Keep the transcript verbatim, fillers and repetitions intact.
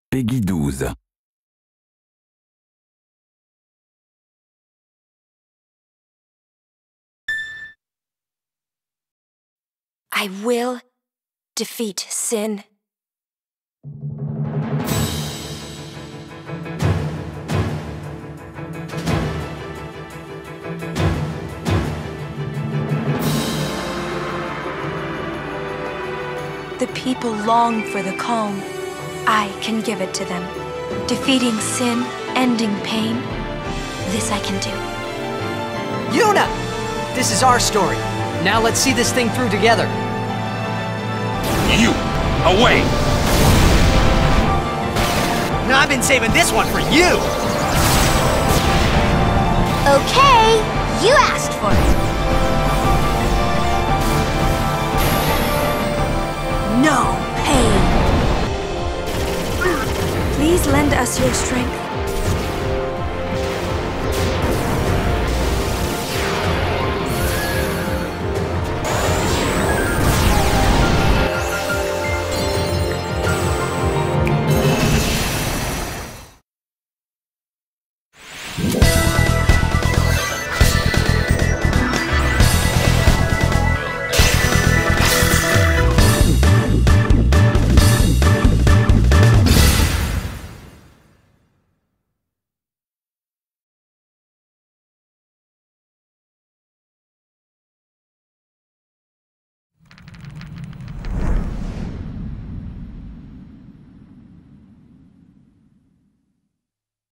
Peggy douze. I will defeat sin. The people long for the calm. I can give it to them. Defeating sin, ending pain, this I can do. Yuna! This is our story. Now let's see this thing through together. You! Away! Now I've been saving this one for you! Okay, you asked for it. No pain. Please lend us your strength.